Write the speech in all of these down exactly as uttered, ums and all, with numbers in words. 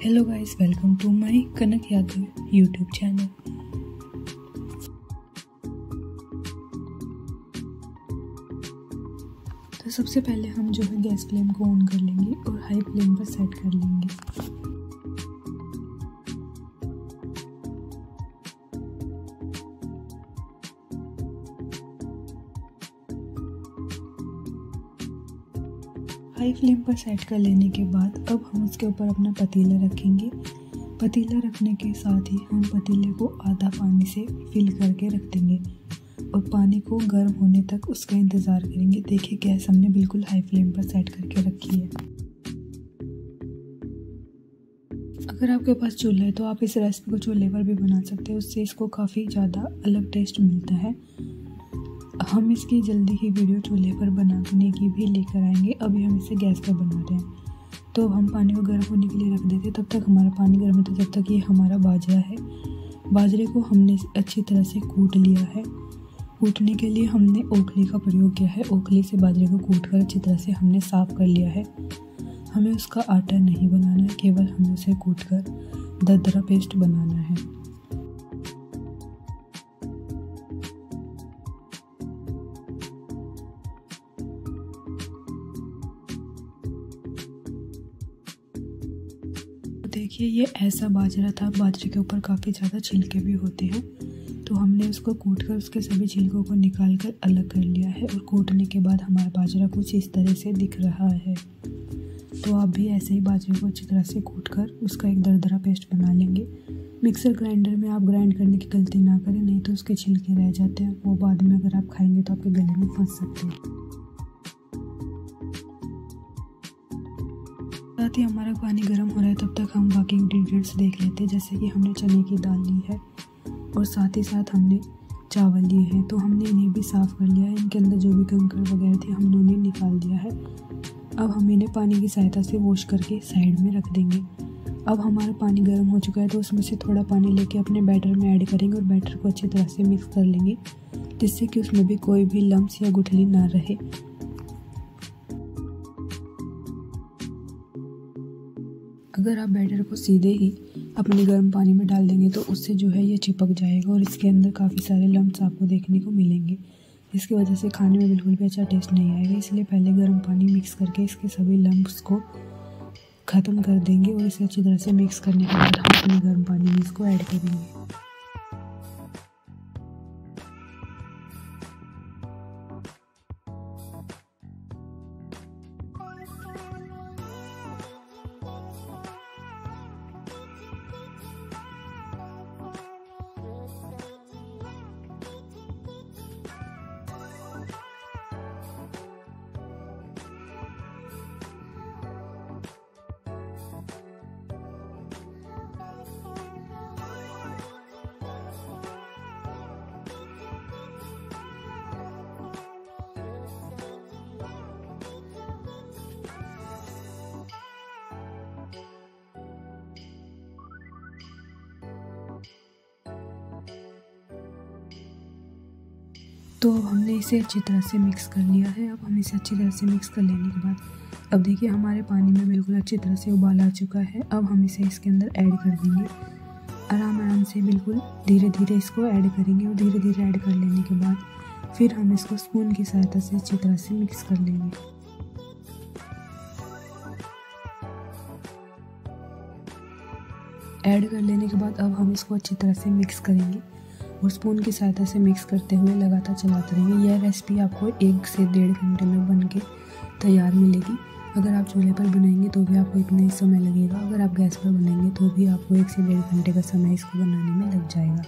Hello guys, welcome to my Kanak Yadav YouTube channel. तो सबसे पहले हम जो है गैस फ्लेम को ऑन कर लेंगे और हाई फ्लेम पर सेट कर लेंगे। हाई फ्लेम पर सेट कर लेने के बाद अब हम उसके ऊपर अपना पतीला रखेंगे। पतीला रखने के साथ ही हम पतीले को आधा पानी से फिल करके रख देंगे और पानी को गर्म होने तक उसका इंतज़ार करेंगे। देखिए गैस हमने बिल्कुल हाई फ्लेम पर सेट करके रखी है। अगर आपके पास चूल्हा है तो आप इस रेसिपी को चूल्हे पर भी बना सकते हैं, उससे इसको काफ़ी ज़्यादा अलग टेस्ट मिलता है। हम इसकी जल्दी ही वीडियो चूल्हे पर बनाने की भी लेकर आएंगे। अभी हम इसे गैस पर बना रहे हैं, तो हम पानी को गर्म होने के लिए रख देते। तब तक हमारा पानी गर्म होता है, जब तक ये हमारा बाजरा है। बाजरे को हमने अच्छी तरह से कूट लिया है। कूटने के लिए हमने ओखली का प्रयोग किया है। ओखली से बाजरे को कूट कर अच्छी तरह से हमने साफ़ कर लिया है। हमें उसका आटा नहीं बनाना है, केवल हमें उसे कूट कर दरदरा पेस्ट बनाना है। देखिए ये ऐसा बाजरा था। बाजरे के ऊपर काफ़ी ज़्यादा छिलके भी होते हैं, तो हमने उसको कूट कर उसके सभी छिलकों को निकाल कर अलग कर लिया है। और कूटने के बाद हमारा बाजरा कुछ इस तरह से दिख रहा है। तो आप भी ऐसे ही बाजरे को अच्छी तरह से कूट कर उसका एक दरदरा पेस्ट बना लेंगे। मिक्सर ग्राइंडर में आप ग्राइंड करने की गलती ना करें, नहीं तो उसके छिलके रह जाते हैं। वो बाद में अगर आप खाएंगे तो आपके गले में फंस सकते हैं। साथ ही हमारा पानी गर्म हो रहा है, तब तक हम बाकी इंग्रेडिएंट्स देख लेते हैं। जैसे कि हमने चने की दाल ली है और साथ ही साथ हमने चावल लिए हैं, तो हमने इन्हें भी साफ़ कर लिया है। इनके अंदर जो भी कंकड़ वगैरह थे हमने उन्हें निकाल दिया है। अब हम इन्हें पानी की सहायता से वॉश करके साइड में रख देंगे। अब हमारा पानी गर्म हो चुका है, तो उसमें से थोड़ा पानी लेके अपने बैटर में ऐड करेंगे और बैटर को अच्छी तरह से मिक्स कर लेंगे, जिससे कि उसमें भी कोई भी लम्स या गुठली ना रहे। अगर आप बैटर को सीधे ही अपने गर्म पानी में डाल देंगे तो उससे जो है ये चिपक जाएगा और इसके अंदर काफ़ी सारे लम्स आपको देखने को मिलेंगे, जिसकी वजह से खाने में बिल्कुल भी अच्छा टेस्ट नहीं आएगा। इसलिए पहले गर्म पानी मिक्स करके इसके सभी लम्स को ख़त्म कर देंगे और इसे अच्छी तरह से मिक्स करने के बाद हम अपने गर्म पानी में इसको ऐड करेंगे। तो अब हमने इसे अच्छी तरह से मिक्स कर लिया है। अब हम इसे अच्छी तरह से मिक्स कर लेने के बाद अब देखिए हमारे पानी में बिल्कुल अच्छी तरह से उबाल आ चुका है। अब हम इसे इसके अंदर ऐड कर देंगे। आराम आराम से बिल्कुल धीरे धीरे इसको ऐड करेंगे और धीरे धीरे ऐड कर लेने के बाद फिर हम इसको स्पून की सहायता से अच्छी तरह से मिक्स कर लेंगे। ऐड कर लेने के बाद अब हम इसको अच्छी तरह से मिक्स करेंगे और स्पून की सहायता से मिक्स करते हुए लगातार चलाते रहेंगे। यह रेसिपी आपको एक से डेढ़ घंटे में बन के तैयार मिलेगी। अगर आप चूल्हे पर बनाएंगे तो भी आपको इतना ही समय लगेगा। अगर आप गैस पर बनाएंगे तो भी आपको एक से डेढ़ घंटे का समय इसको बनाने में लग जाएगा।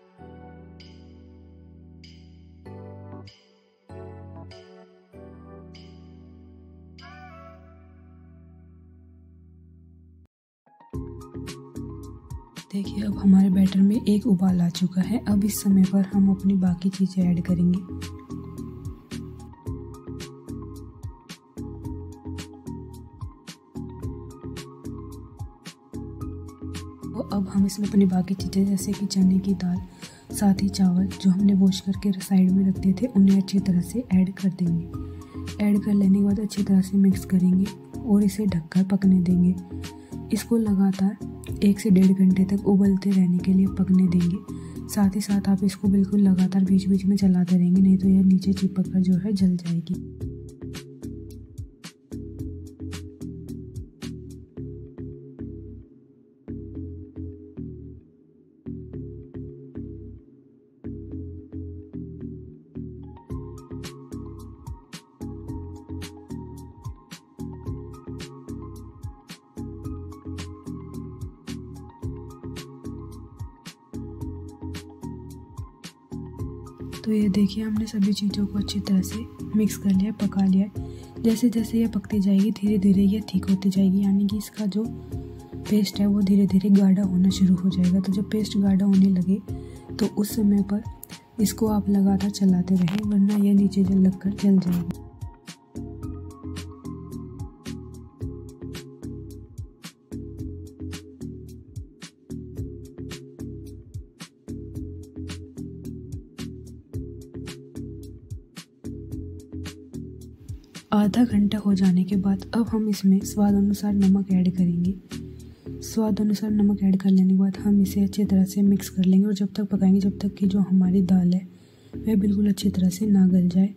देखिए अब हमारे बैटर में एक उबाल आ चुका है। अब इस समय पर हम अपनी बाकी चीज़ें ऐड करेंगे। तो अब हम इसमें अपनी बाकी चीज़ें जैसे कि चने की दाल, साथ ही चावल जो हमने वॉश करके साइड में रख दिए थे, उन्हें अच्छी तरह से ऐड कर देंगे। ऐड कर लेने के बाद अच्छी तरह से मिक्स करेंगे और इसे ढककर पकने देंगे। इसको लगातार एक से डेढ़ घंटे तक उबलते रहने के लिए पकने देंगे। साथ ही साथ आप इसको बिल्कुल लगातार बीच बीच में चलाते रहेंगे, नहीं तो यह नीचे चिपक कर जो है जल जाएगी। तो ये देखिए हमने सभी चीज़ों को अच्छी तरह से मिक्स कर लिया, पका लिया। जैसे जैसे ये पकती जाएगी धीरे धीरे ये ठीक होती जाएगी, यानी कि इसका जो पेस्ट है वो धीरे धीरे गाढ़ा होना शुरू हो जाएगा। तो जब पेस्ट गाढ़ा होने लगे तो उस समय पर इसको आप लगातार चलाते रहें, वरना यह नीचे जल लगकर जल जाएगी। आधा घंटा हो जाने के बाद अब हम इसमें स्वाद अनुसार नमक ऐड करेंगे। स्वाद अनुसार नमक ऐड कर लेने के बाद हम इसे अच्छी तरह से मिक्स कर लेंगे और जब तक पकाएंगे जब तक कि जो हमारी दाल है वह बिल्कुल अच्छी तरह से ना गल जाए।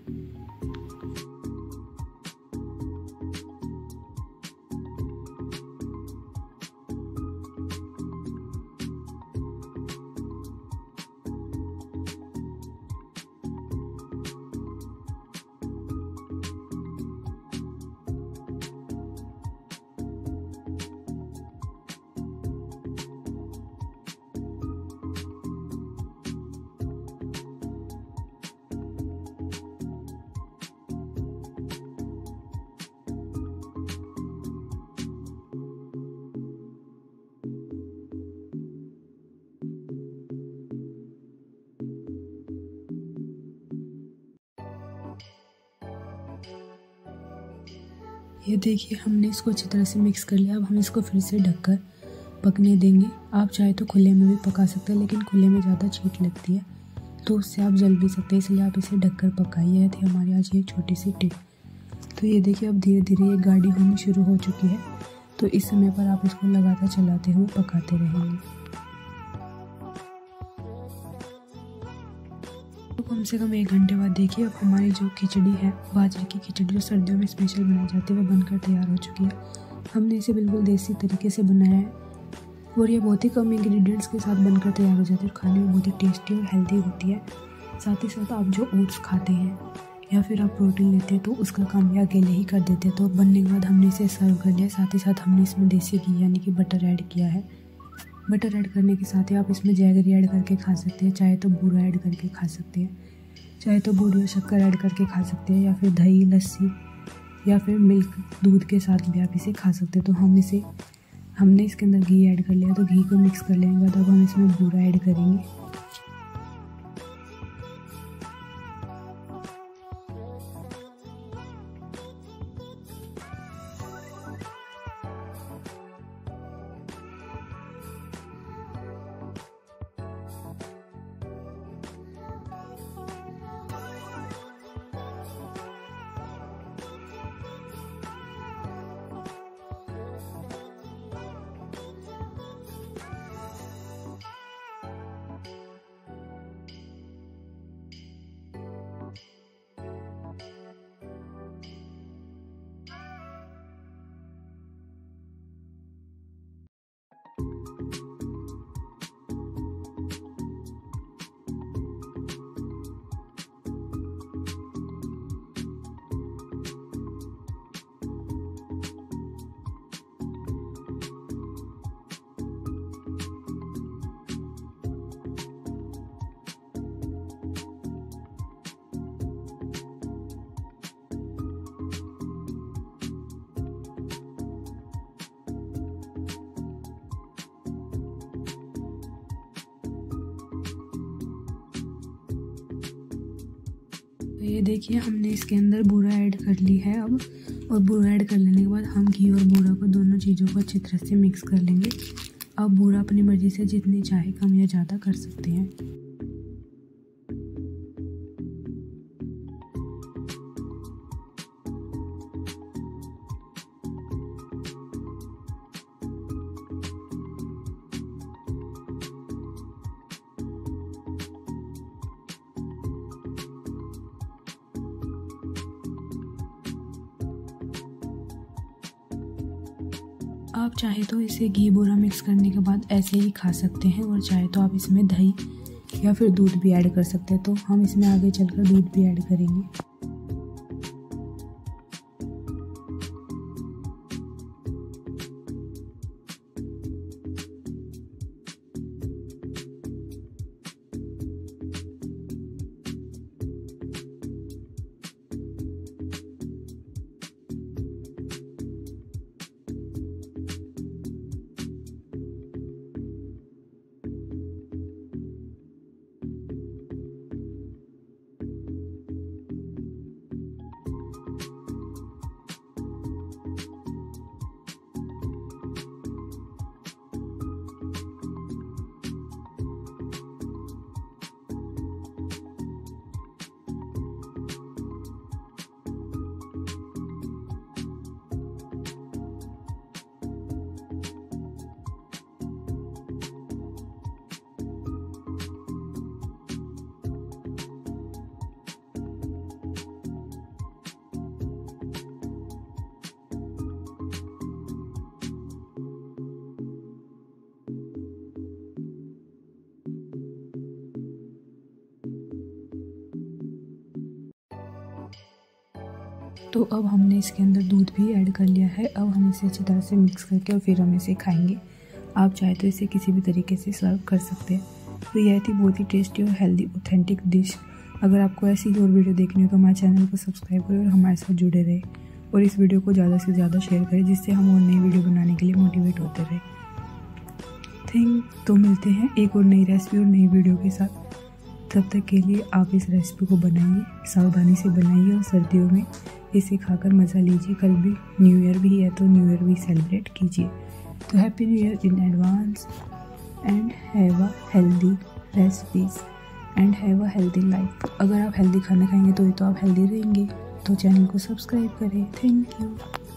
ये देखिए हमने इसको अच्छी तरह से मिक्स कर लिया। अब हम इसको फिर से ढककर पकने देंगे। आप चाहे तो खुले में भी पका सकते हैं, लेकिन खुले में ज़्यादा छींट लगती है तो उससे आप जल भी सकते हैं, इसलिए आप इसे ढककर पकाइए। यह थी हमारी आज एक छोटी सी टिप। तो ये देखिए अब धीरे धीरे ये गाढ़ी होनी शुरू हो चुकी है, तो इस समय पर आप इसको लगातार चलाते हुए पकाते रहेंगे। तो कम से कम एक घंटे बाद देखिए अब हमारी जो खिचड़ी है, बाजरे की खिचड़ी जो सर्दियों में स्पेशल बनाई जाती है, वह बनकर तैयार हो चुकी है। हमने इसे बिल्कुल देसी तरीके से बनाया है और ये बहुत ही कम इंग्रेडिएंट्स के साथ बनकर तैयार हो जाती है और खाने में बहुत ही टेस्टी और हेल्दी होती है। साथ ही साथ आप जो ओट्स खाते हैं या फिर आप प्रोटीन लेते हैं तो उसका काम ये अकेले ही कर देते हैं। तो बनने के बाद हमने इसे सर्व कर लिया। साथ ही साथ हमने इसमें देसी घी यानी कि बटर ऐड किया है। बटर ऐड करने के साथ ही आप इसमें जैगरी ऐड करके खा सकते हैं, चाहे तो बूरा ऐड करके खा सकते हैं, चाहे तो बूरी और शक्कर ऐड करके खा सकते हैं, या फिर दही, लस्सी या फिर मिल्क दूध के साथ भी आप इसे खा सकते हैं। तो हम इसे हमने इसके अंदर घी ऐड कर लिया, तो घी को मिक्स कर लेने के बाद अब हम इसमें बूरा ऐड करेंगे। तो ये देखिए हमने इसके अंदर बूरा ऐड कर ली है अब, और बूरा ऐड कर लेने के बाद हम घी और बूरा को दोनों चीज़ों को अच्छी तरह से मिक्स कर लेंगे। आप बूरा अपनी मर्ज़ी से जितनी चाहे कम या ज़्यादा कर सकते हैं। आप चाहे तो इसे घी बूरा मिक्स करने के बाद ऐसे ही खा सकते हैं, और चाहे तो आप इसमें दही या फिर दूध भी ऐड कर सकते हैं। तो हम इसमें आगे चलकर दूध भी ऐड करेंगे। तो अब हमने इसके अंदर दूध भी ऐड कर लिया है। अब हम इसे अच्छी तरह से मिक्स करके और फिर हम इसे खाएंगे। आप चाहे तो इसे किसी भी तरीके से सर्व कर सकते हैं। तो यह थी बहुत ही टेस्टी और हेल्दी ऑथेंटिक डिश। अगर आपको ऐसी और वीडियो देखनी हो तो हमारे चैनल को सब्सक्राइब करें और हमारे साथ जुड़े रहे, और इस वीडियो को ज़्यादा से ज़्यादा शेयर करें, जिससे हम और नई वीडियो बनाने के लिए मोटिवेट होते रहे। थिंक तो मिलते हैं एक और नई रेसिपी और नई वीडियो के साथ। तब तक के लिए आप इस रेसिपी को बनाइए, सावधानी से बनाइए, और सर्दियों में इसे खाकर मज़ा लीजिए। कल भी न्यू ईयर भी है तो न्यू ईयर भी सेलिब्रेट कीजिए। तो happy new year in advance, and have a healthy recipes and have a healthy life. अगर आप हेल्दी खाना खाएंगे तो ही तो आप हेल्दी रहेंगे। तो चैनल को सब्सक्राइब करें। Thank you.